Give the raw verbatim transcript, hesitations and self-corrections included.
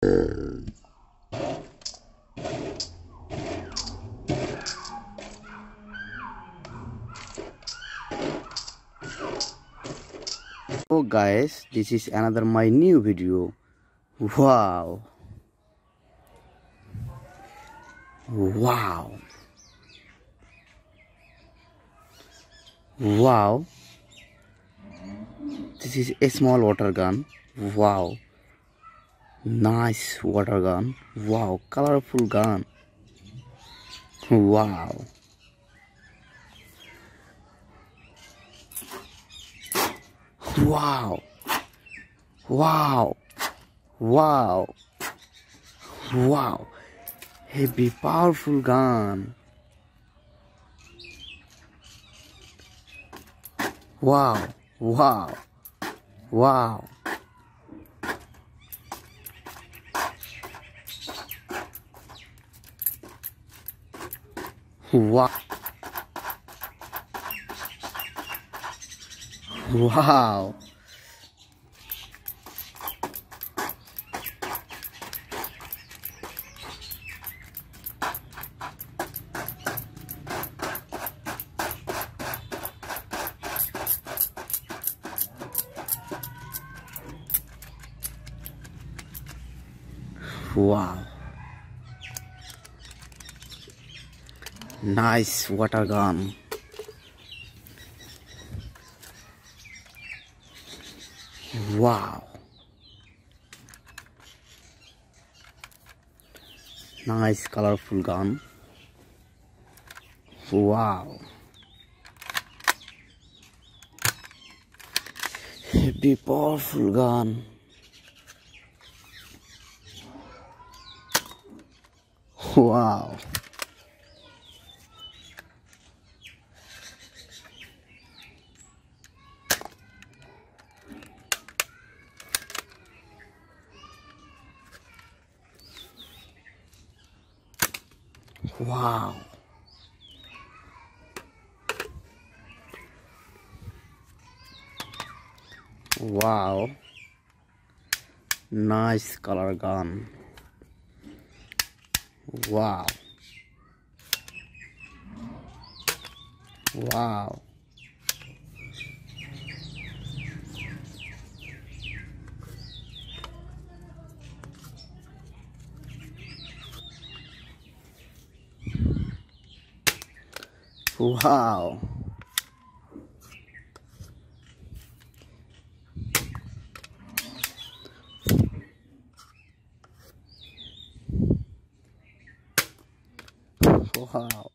So guys, this is another my new video. Wow. Wow. Wow. This is a small water gun. Wow. Nice water gun. Wow. Colorful gun. Wow. Wow. Wow. Wow. Wow. Heavy powerful gun. Wow. Wow. Wow. Wow. Wow. Wow. Nice water gun. Wow. Nice colorful gun. Wow. Heavy powerful gun. Wow. Wow. Wow. Nice color gun. Wow. Wow. Wow. Wow.